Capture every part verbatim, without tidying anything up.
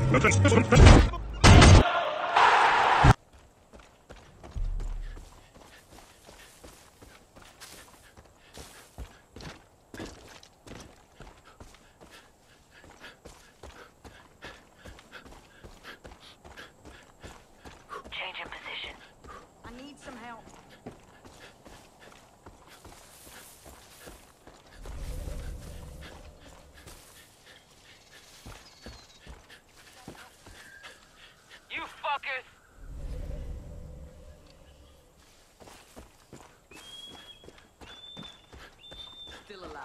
Still alive.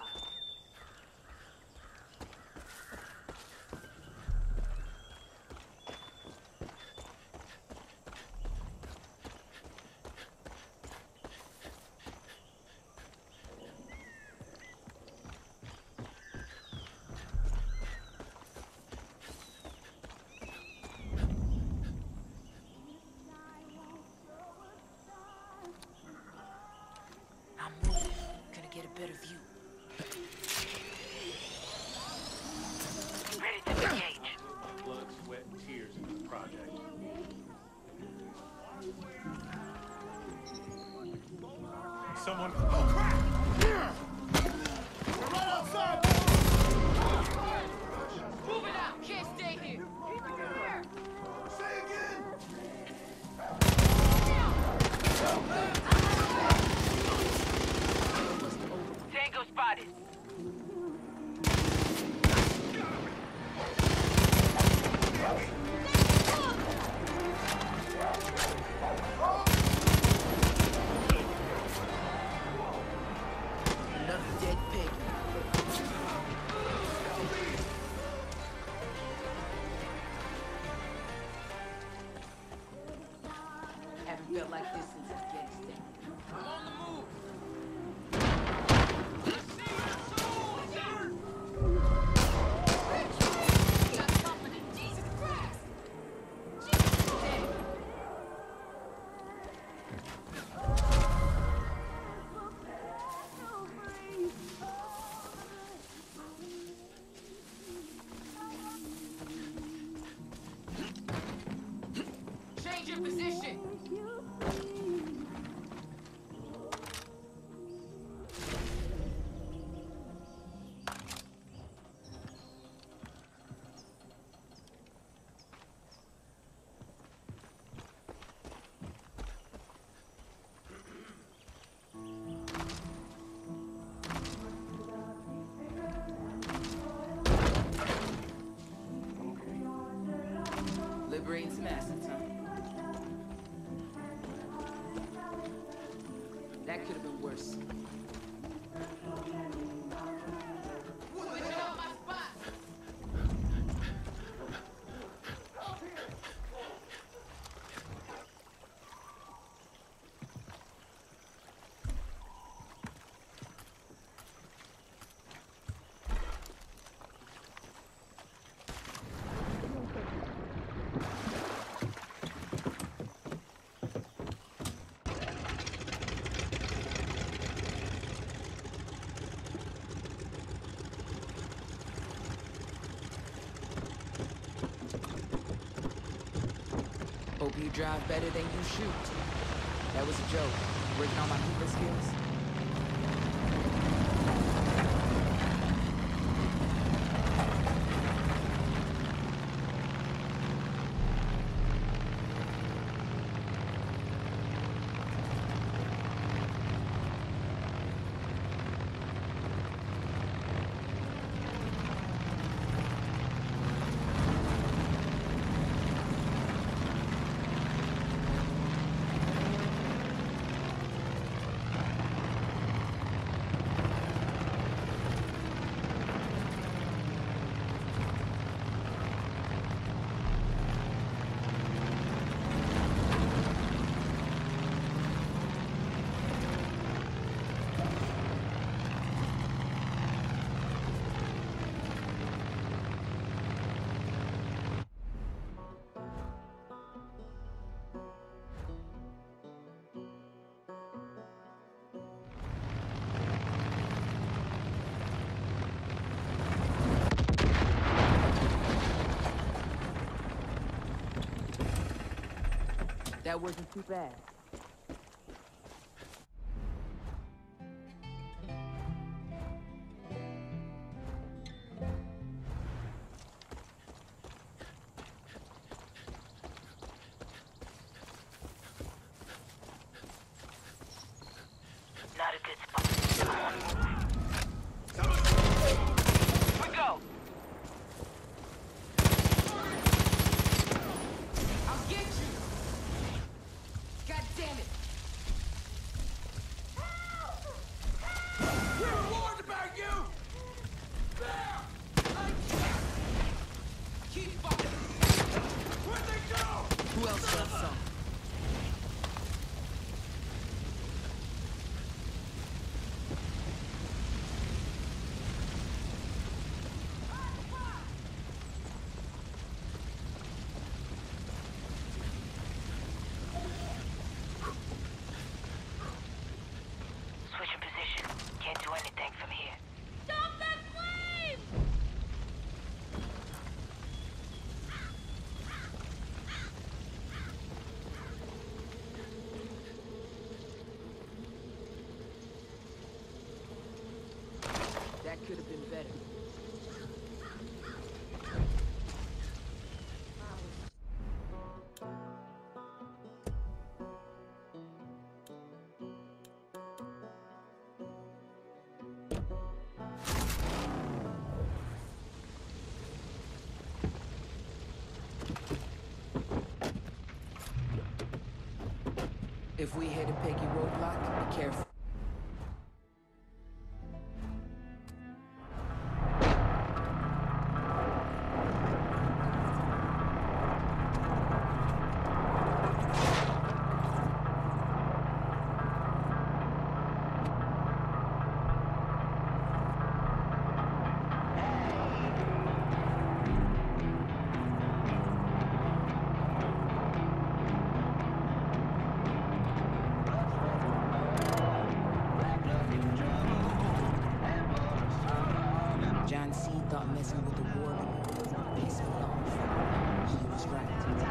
I'm moving. Gonna get a better view. Ready to engage. Blood, sweat, and tears into the project. Someone. Oh crap! We're right outside! Move it out! Can't stay here! Say again! Tango spotted! Another dead pig. Haven't felt like this since Afghanistan. I'm on the move! Got company! Jesus Christ! Jesus dead! Change your position! Liberating some assets, huh? That could have been worse. Switching up my spot! Hope you drive better than you shoot. That was a joke. Working on my people skills. That wasn't too bad. Not a good spot. Come on. We go! I'll get you! God damn it! We were warned about you! There! Keep fucking! Where'd they go? Who else got some? Switching position. Can't do anything from here. Stop that flame! That could have been better. If we hit a piggy roadblock, be careful. John C. thought messing with the war was gonna piss me off. He was right.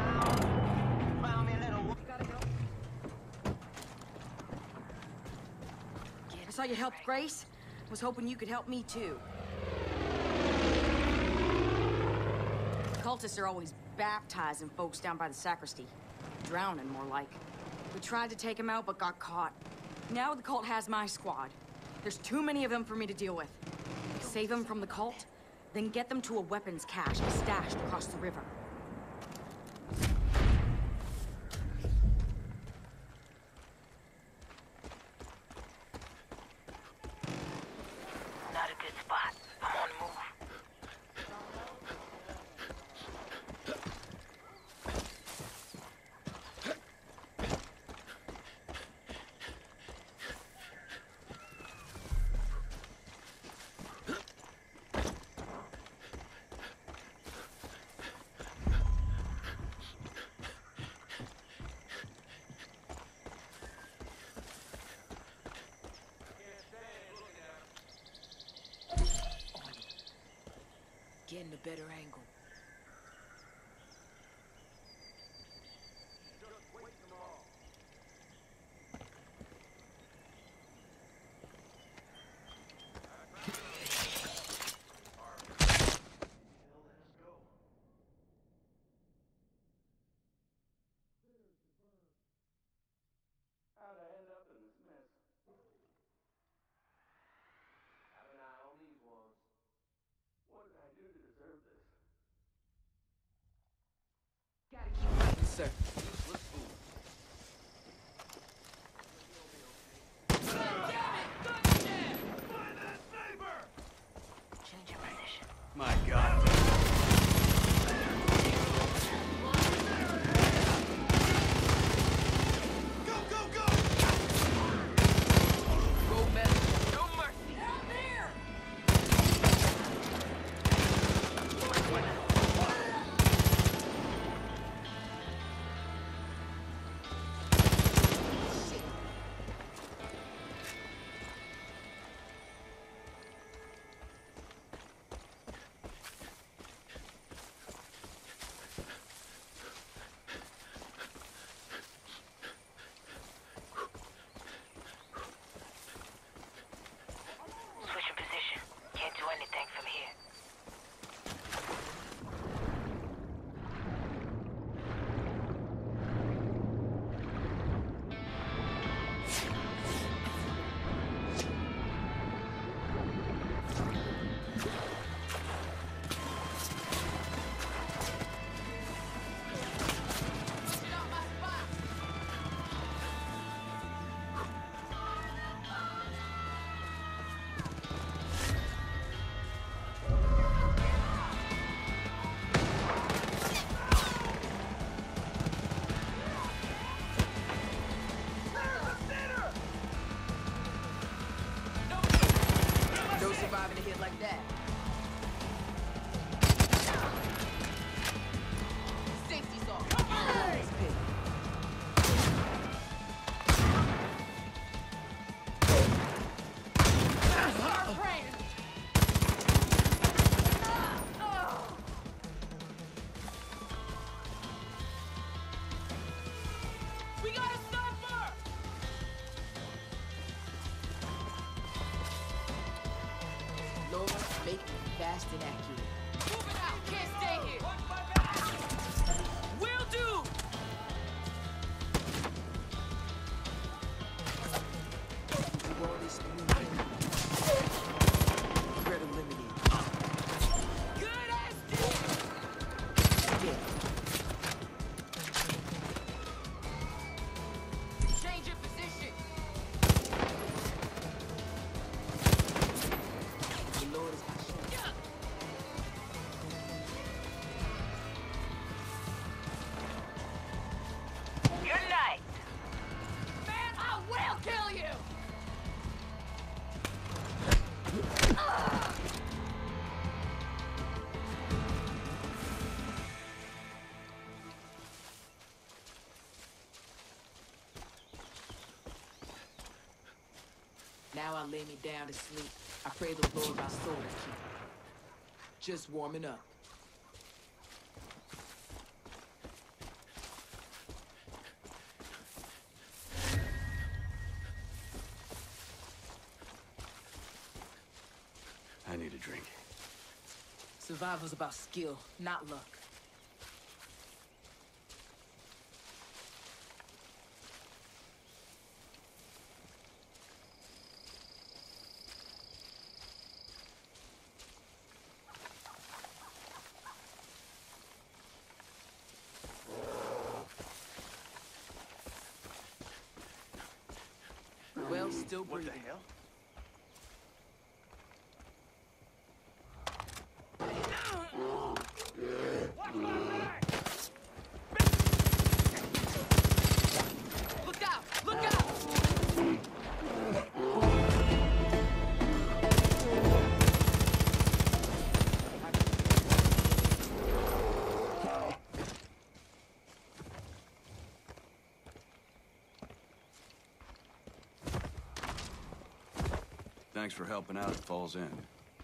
I saw you helped Grace. Was hoping you could help me too. Cultists are always baptizing folks down by the sacristy. Drowning, more like. We tried to take him out, but got caught. Now the cult has my squad. There's too many of them for me to deal with. Save them from the cult, then get them to a weapons cache stashed across the river. Not a good spot. I'm on the move. Getting a better angle. How'd I end up in this mess? Have an eye on these ones. What did I do to deserve this? Gotta keep fighting, sir. Useless fool. Find that sniper! Changing position. My God. Go, go, go! Go metal. No mercy. Down there! fast and accurate. Moving out! Can't stay here! Will do! You all this movement. Threat eliminated. Good as dead! Yeah. Change your position! The Lord is my shepherd. Good night. Man, I will kill you! Now I lay me down to sleep. I pray the Lord my soul to keep. Just warming up. I need a drink. Survival's about skill, not luck. Well, still What breathing. the hell? Look out! Look out! Thanks for helping out at Falls End.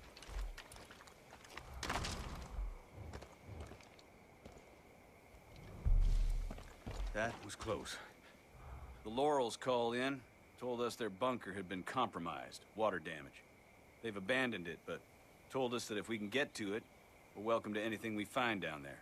That was close. The Laurels called in, told us their bunker had been compromised, water damage. They've abandoned it, but told us that if we can get to it, we're welcome to anything we find down there.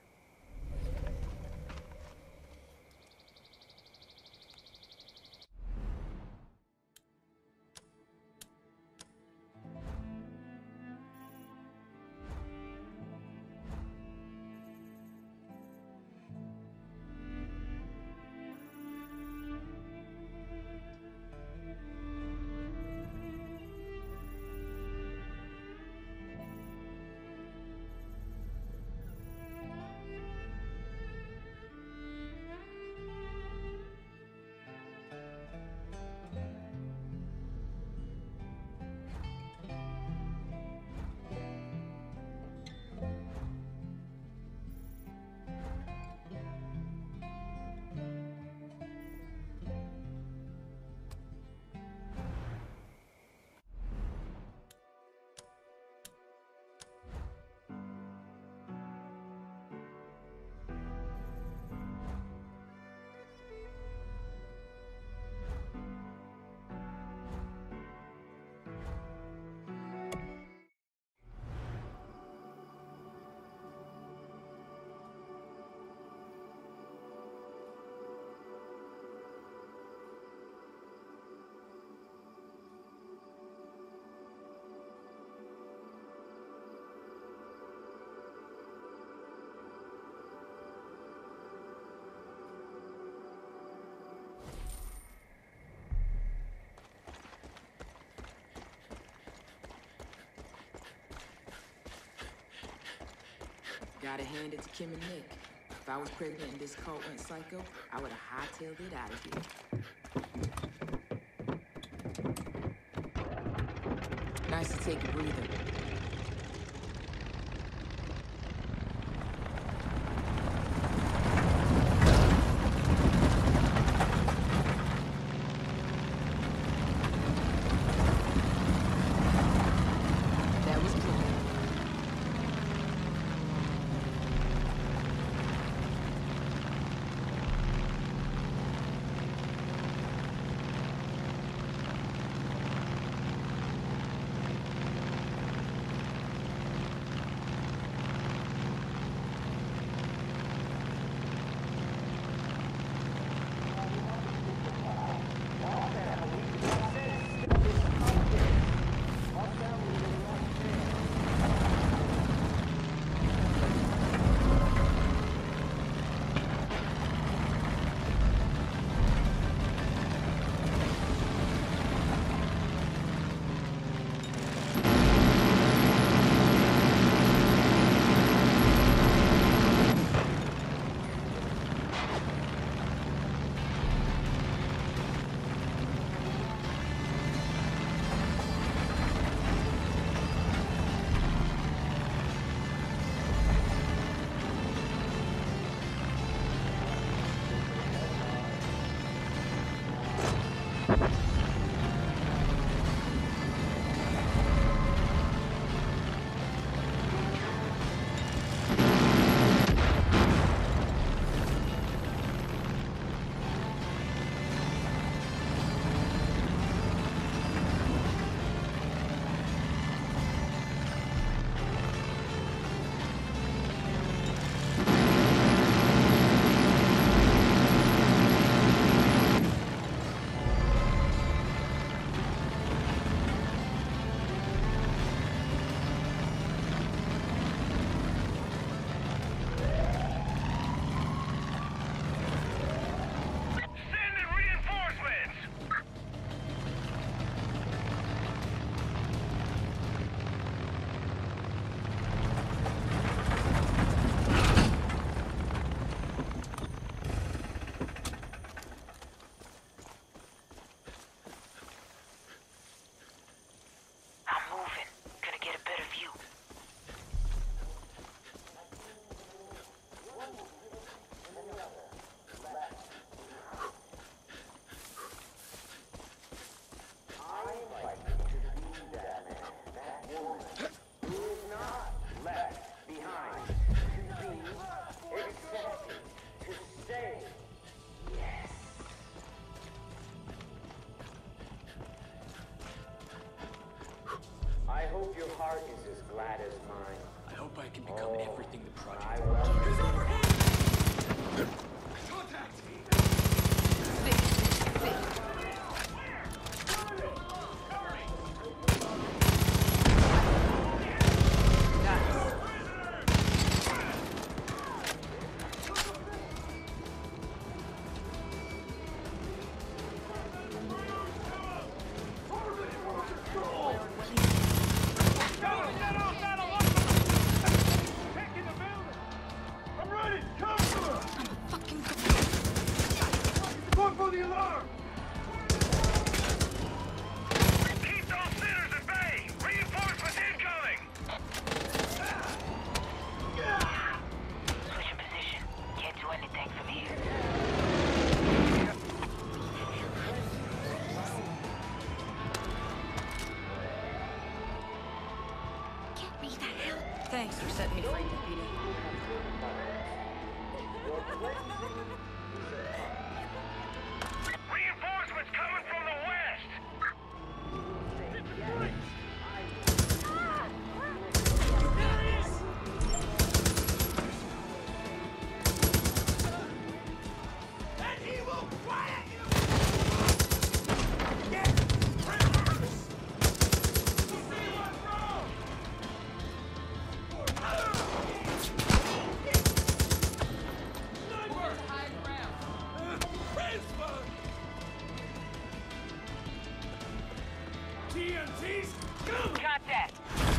Gotta hand it to Kim and Nick. If I was pregnant and this cult went psycho, I would have hightailed it out of here. Nice to take a breather. That was cool. can become everything the project I wants. Contact! Thick, thick. Thanks for setting me free, Deputy. Reinforcements coming from the west! And he will quiet you! T N Ts, go! Contact!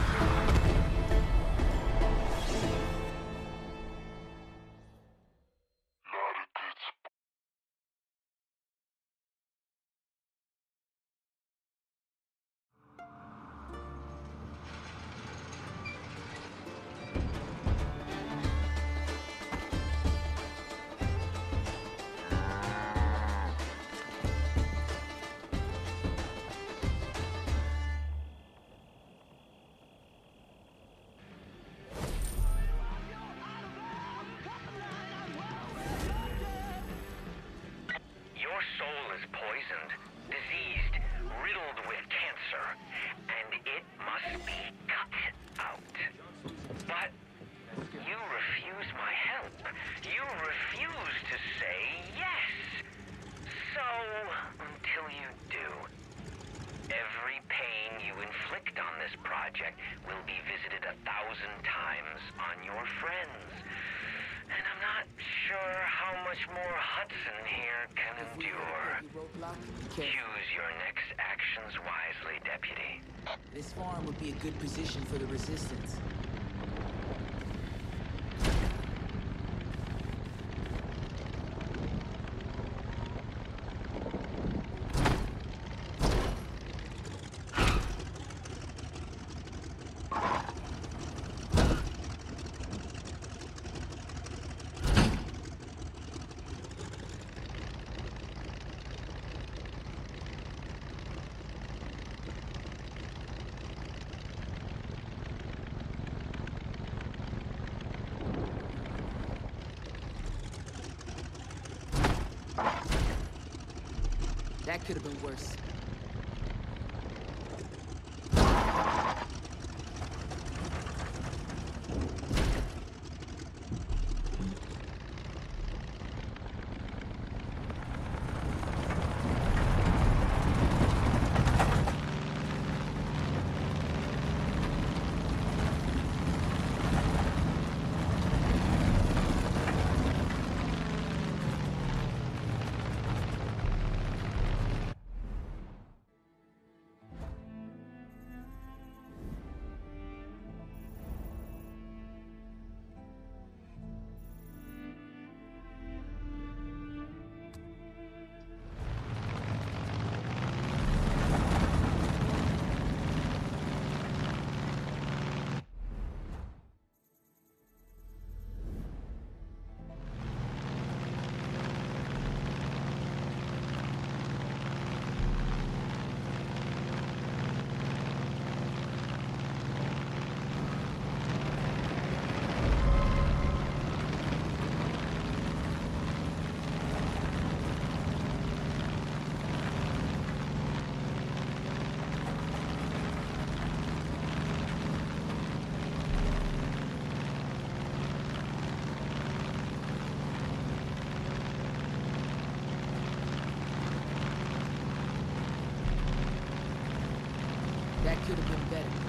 Your soul is poisoned, diseased, riddled with cancer, and it must be cut out. But you refuse my help. You refuse to say yes. So, until you do, every pain you inflict on this project will be visited a thousand times on your friends. And I'm not sure how much more Hudson here can endure. Choose your next actions wisely, Deputy. This farm would be a good position for the resistance. That could have been worse. Could have been better.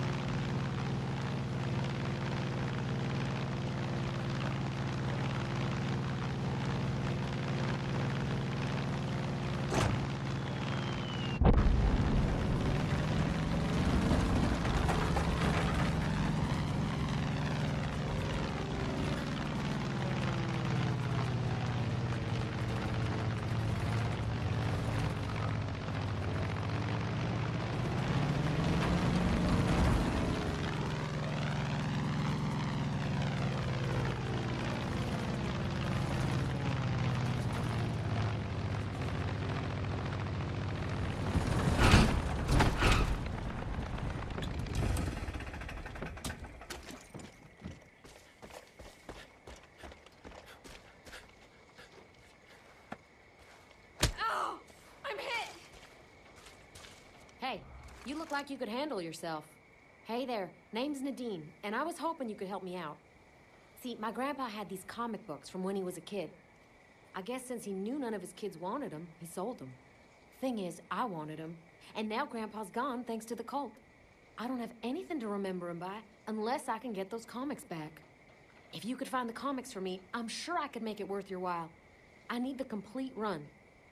Hey, you look like you could handle yourself. Hey there, name's Nadine, and I was hoping you could help me out. See, my grandpa had these comic books from when he was a kid. I guess since he knew none of his kids wanted them, he sold them. Thing is, I wanted them, and now Grandpa's gone thanks to the cult. I don't have anything to remember him by unless I can get those comics back. If you could find the comics for me, I'm sure I could make it worth your while. I need the complete run.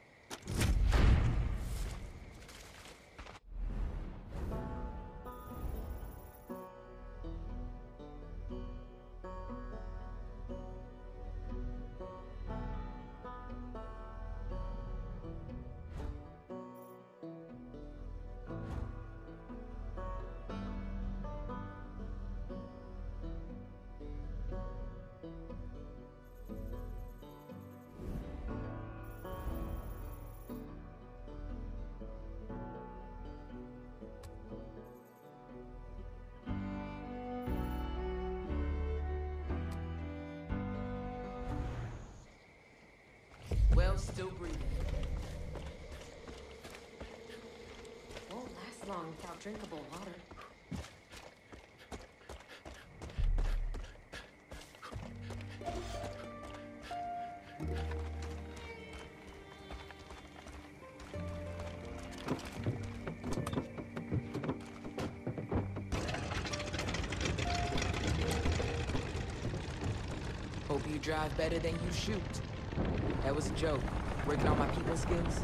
Well, still breathing. Won't last long without drinkable water. Hope you drive better than you shoot. That was a joke. Working on my people skills.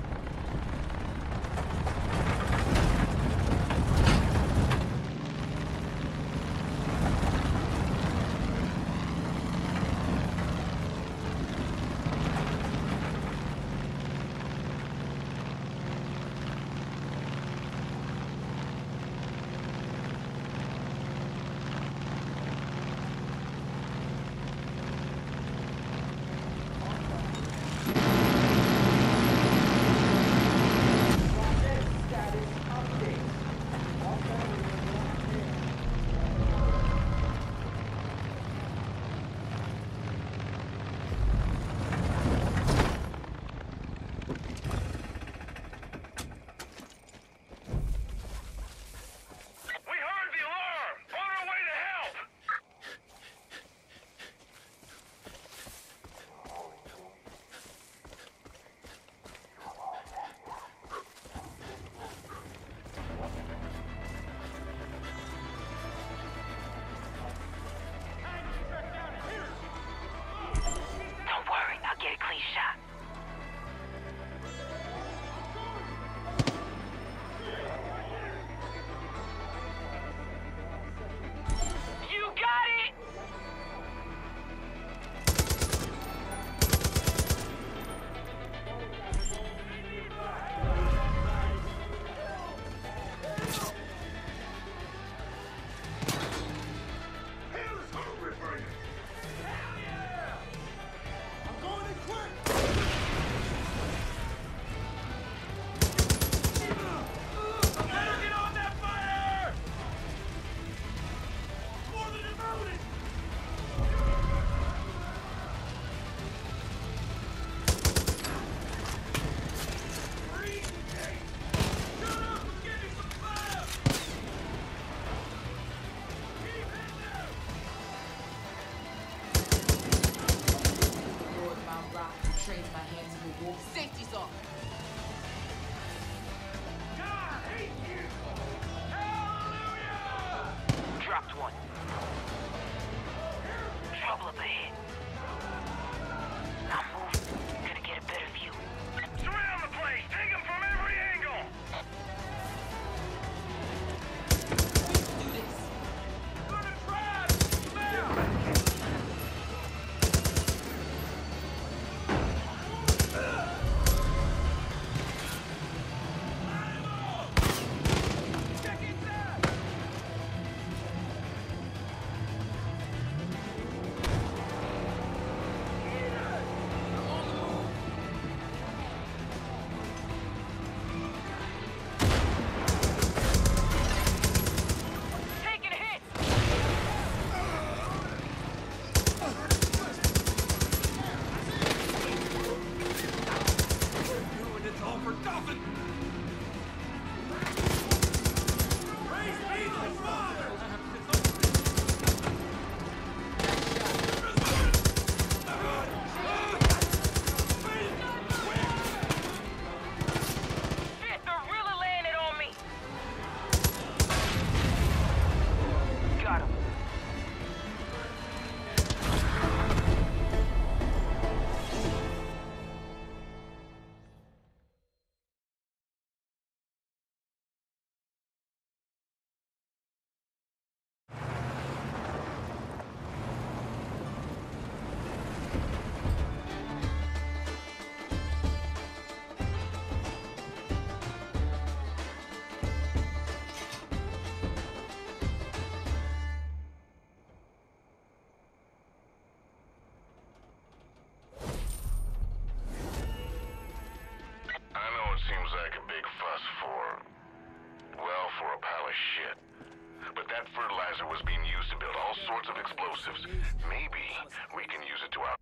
explosives. Maybe we can use it to our...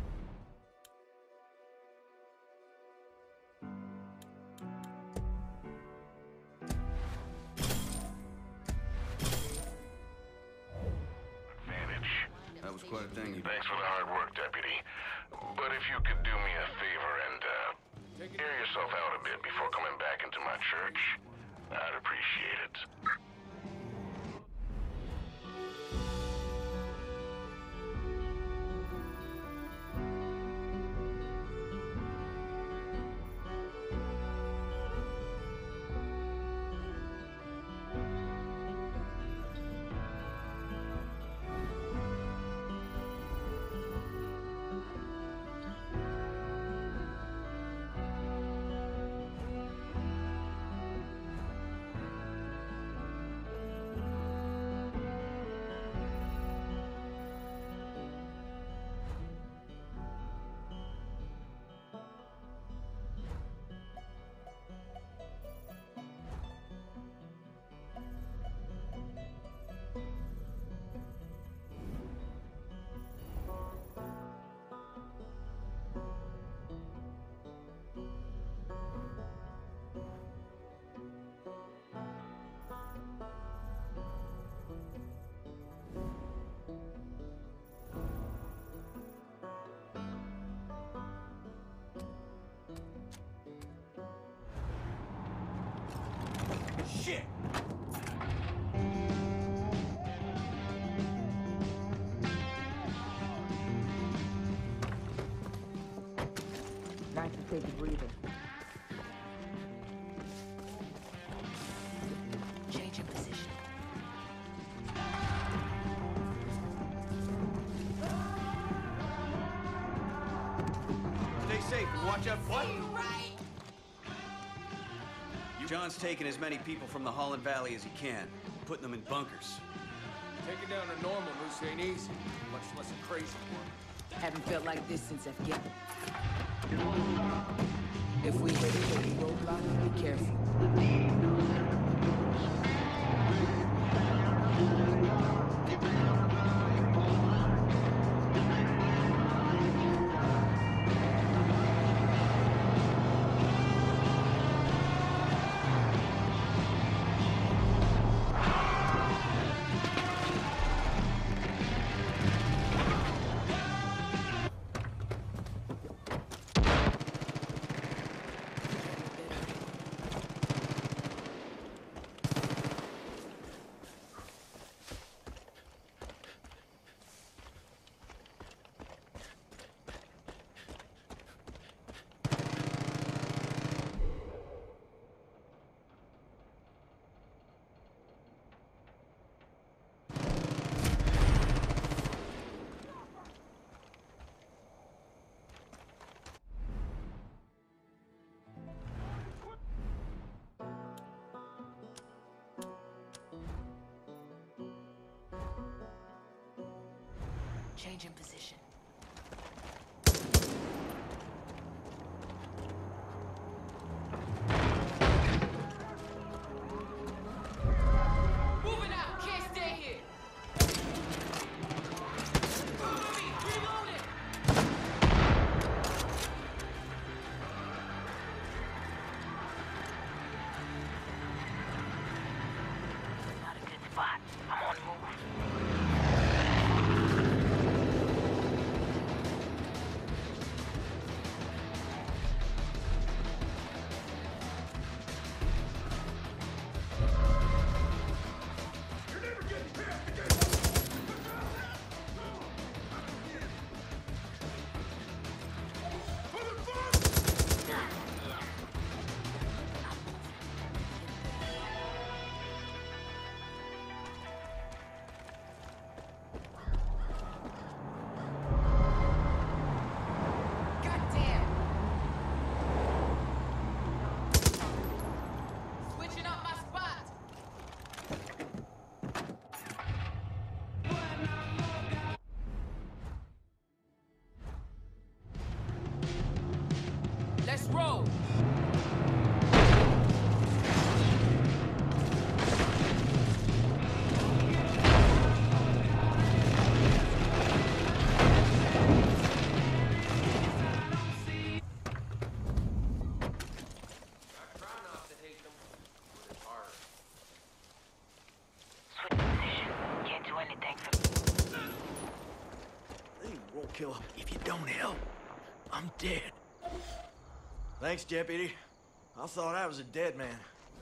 advantage. That was quite a thing. You... Thanks for the hard work, Deputy. But if you could do me a favor and, uh, air yourself out a bit before coming back into my church, I'd appreciate it. Shit! Nice to take a breather. Change in position. Stay safe and watch out. What? John's taking as many people from the Holland Valley as he can, putting them in bunkers. Taking down a normal moose ain't easy, much less a crazy one. Haven't felt like this since I've get. If we hit a roadblock, be careful. Change in position. Moving out! Can't stay here! Reloading! Not a good spot. I'm on the move. kill him. If you don't help, I'm dead. Thanks, Deputy. I thought I was a dead man.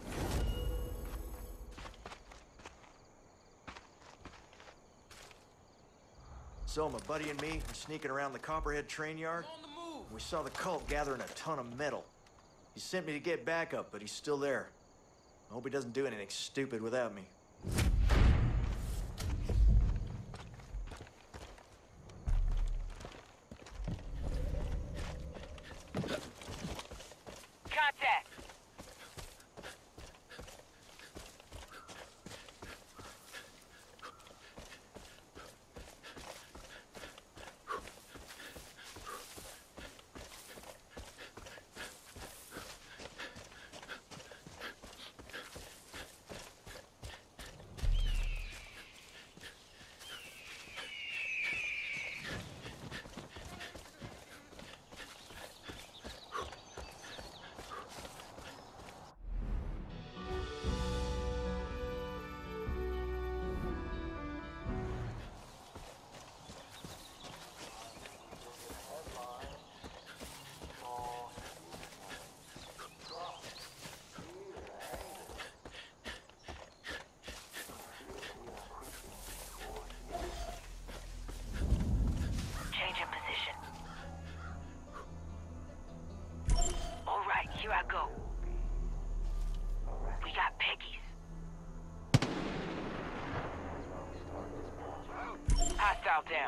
So my buddy and me were sneaking around the Copperhead train yard. On the move! We saw the cult gathering a ton of metal. He sent me to get backup, but he's still there. I hope he doesn't do anything stupid without me. Contact! Here I go. We got Peggy's. Hostile down.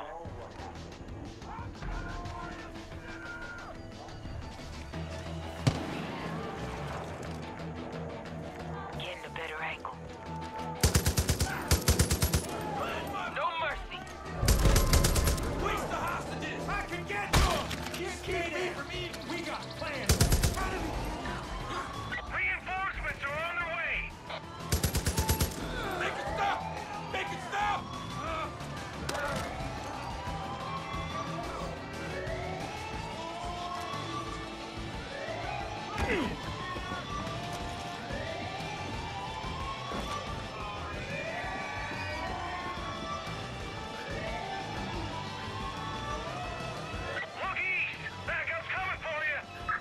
Getting a better angle. No mercy. Waste the hostages! I can get to them! You can't aim for me! We got plans! Reinforcements are on their way! Make it stop! Make it stop! Look east! Backup's coming for you!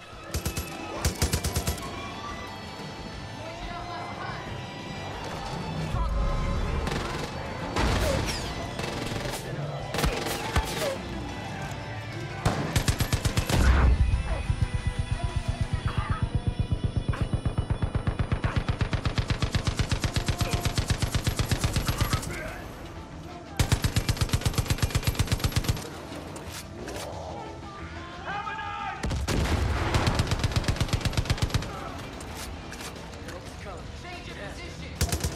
Change your position!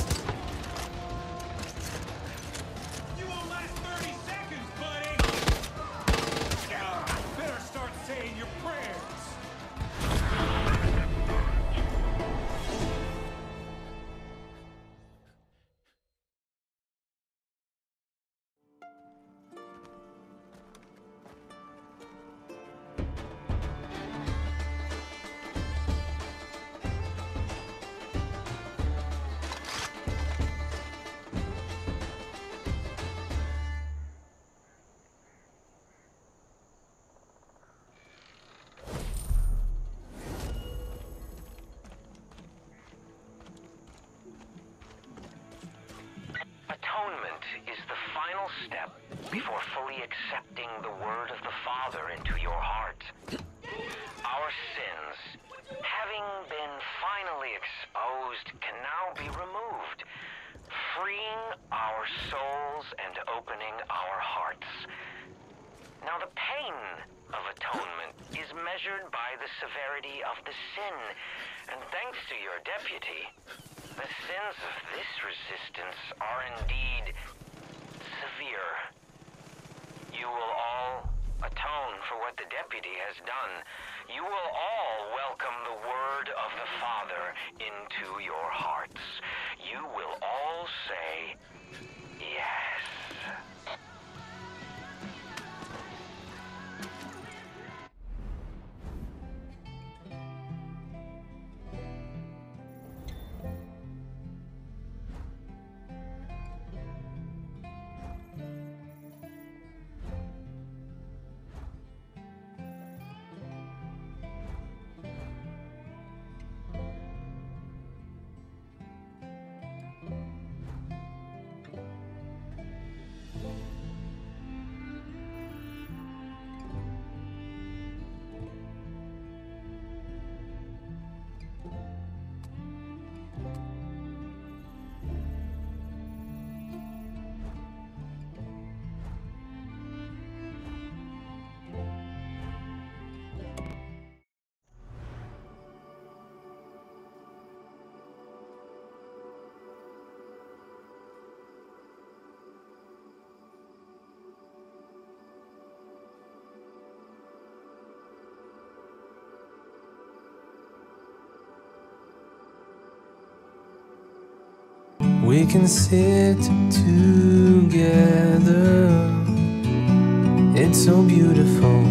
You won't last thirty seconds, buddy! Better start saying your prayers! Atonement is the final step before fully accepting the word of the Father into your heart. Our sins, having been finally exposed, can now be removed, freeing our souls and opening our hearts. Now, the pain of atonement is measured by the severity of the sin, and thanks to your deputy, the sins of this resistance are indeed severe. You will all atone for what the deputy has done. You will all welcome the word of the Father into your hearts. You will all say, yes. We can sit together. It's so beautiful.